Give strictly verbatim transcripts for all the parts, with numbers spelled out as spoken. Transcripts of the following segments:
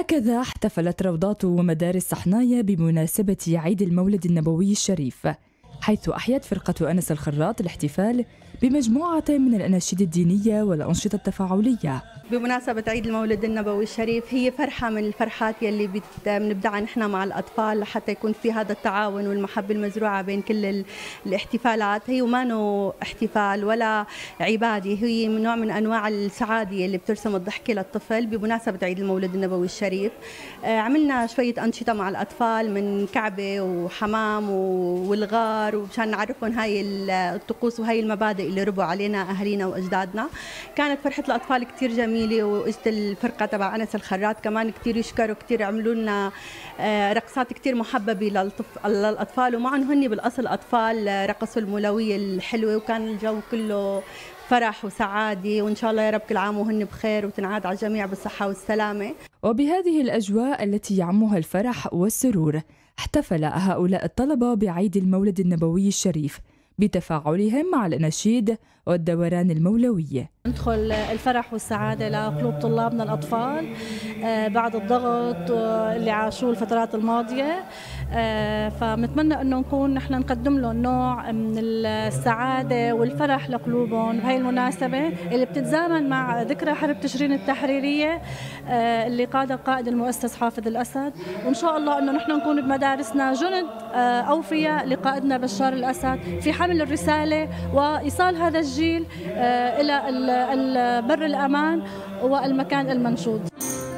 هكذا احتفلت روضات ومدارس صحنايا بمناسبة عيد المولد النبوي الشريف، حيث أحيت فرقة أنس الخراط الاحتفال بمجموعة من الأناشيد الدينية والأنشطة التفاعلية. بمناسبة عيد المولد النبوي الشريف، هي فرحة من الفرحات يلي بنبدأها نحن مع الأطفال لحتى يكون في هذا التعاون والمحبة المزروعة بين كل الاحتفالات. هي وما احتفال ولا عبادة، هي نوع من أنواع السعادة اللي بترسم الضحكة للطفل بمناسبة عيد المولد النبوي الشريف. عملنا شوية أنشطة مع الأطفال من كعبة وحمام والغار، ومشان نعرفهم هاي الطقوس وهاي المبادئ اللي ربوا علينا أهالينا وأجدادنا. كانت فرحة الأطفال كتير جميلة، وإجت الفرقة تبع أنس الخراط كمان كتير يشكروا، كتير عملوا لنا رقصات كتير محببة للأطفال، ومعهم هن بالأصل أطفال رقصوا المولوية الحلوة، وكان الجو كله فرح وسعادة، وإن شاء الله يا رب كل عام وهن بخير وتنعاد على الجميع بالصحة والسلامة. وبهذه الأجواء التي يعمها الفرح والسرور، احتفل هؤلاء الطلبة بعيد المولد النبوي الشريف بتفاعلهم مع الأناشيد والدوران المولوي. ندخل الفرح والسعادة لقلوب طلابنا الأطفال بعد الضغط اللي عاشوه الفترات الماضية، فبنتمنى أنه نكون نحن نقدم لهم نوع من السعادة والفرح لقلوبهم بهاي المناسبة اللي بتتزامن مع ذكرى حرب تشرين التحريرية اللي قادها القائد المؤسس حافظ الأسد. وإن شاء الله أنه نحن نكون بمدارسنا جند أوفياء لقائدنا بشار الأسد في حمل الرسالة وإيصال هذا الجيل إلى البر الأمان والمكان المنشود.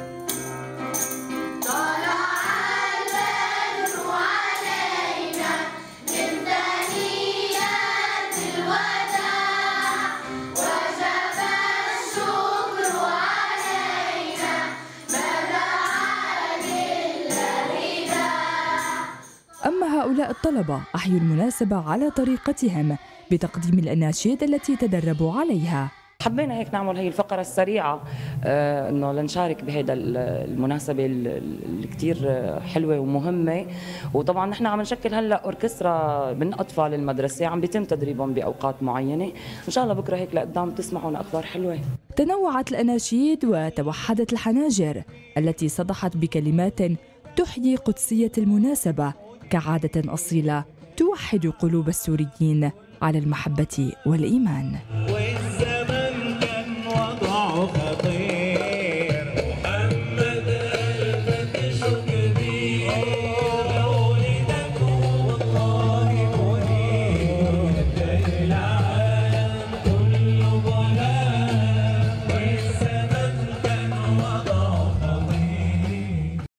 أما هؤلاء الطلبة أحيوا المناسبة على طريقتهم بتقديم الأناشيد التي تدربوا عليها. حبينا هيك نعمل هي الفقرة السريعة آه انه لنشارك بهيدا المناسبة اللي كتير حلوة ومهمة. وطبعا نحن عم نشكل هلا اوركسترا من اطفال المدرسة، عم بيتم تدريبهم باوقات معينة، ان شاء الله بكره هيك لقدام تسمعوا اخبار حلوة. تنوعت الأناشيد وتوحدت الحناجر التي صدحت بكلمات تحيي قدسية المناسبة كعادة أصيلة توحد قلوب السوريين على المحبة والإيمان.